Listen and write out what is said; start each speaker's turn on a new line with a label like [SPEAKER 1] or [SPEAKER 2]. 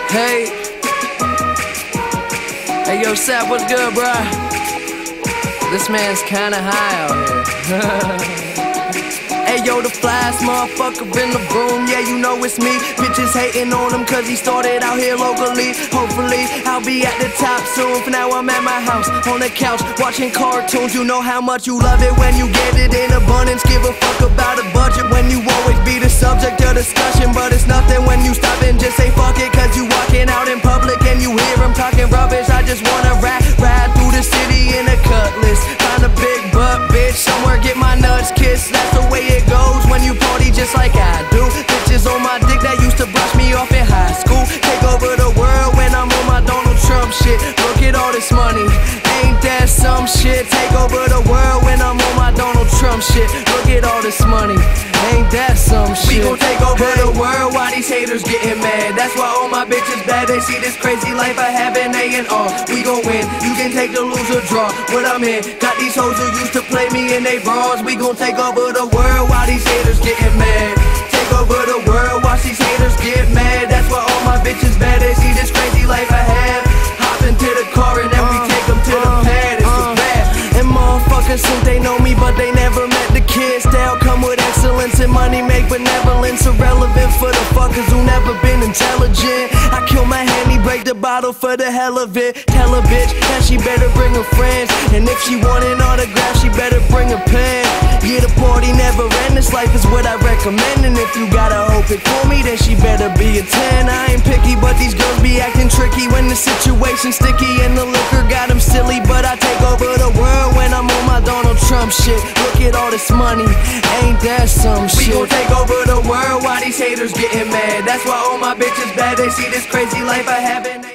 [SPEAKER 1] Hey, hey, yo, Sap, what's good, bruh? This man's kinda high out here. Hey, yo, the flyest motherfucker in the room, yeah, you know it's me. Bitches hating on him cause he started out here locally. Hopefully, I'll be at the top soon. For now, I'm at my house, on the couch, watching cartoons. You know how much you love it when you get it in abundance. Give a fuck about a budget when you always be the subject of discussion. But it's nothing when you stop and just say fuck it, cause you walking out in public and you hear him talking rubbish. I just wanna ride through the city in a cutlass. Find a big butt bitch somewhere, get my nuts kissed. That's the way it goes when you party just like I do. Bitches on my dick that used to brush me off in high school. Take over the world when I'm on my Donald Trump shit. Look at all this money, ain't that some shit? Take over the world when I'm on my Donald Trump shit. Look at all this money, ain't that some shit? We gon' take over the world while these haters getting mad. That's why all my bitches bad. They see this crazy life I have and they in awe. We gon' win, you can take the lose or draw. What I'm in, got these hoes who used to play me in they bras. We gon' take over the world while these haters getting mad. Take over the world, watch these haters get mad. That's why all my bitches bad. They see this crazy life I have. Hop into the car and then we take them to the pad. It's so bad. And motherfuckers think they know me, but they never met the kids. They'll come with excellence and money make benevolence irrelevant for the fuckers who never been intelligent. I kill my handy, break the bottle for the hell of it. Tell a bitch that she better bring her friends, and if she want an autograph, she better bring a pen. Yeah, the party never end, this life is what I recommend. And if you gotta hope it for me, then she better be a 10. I ain't picky, but these girls be acting tricky when the situation's sticky and the liquor got them silly. But I take over the world when I'm on my Donald Trump shit. Look at all this money, ain't that some shit? We gon' take over the world while these haters getting mad. That's why all my bitches bad. They see this crazy life I have and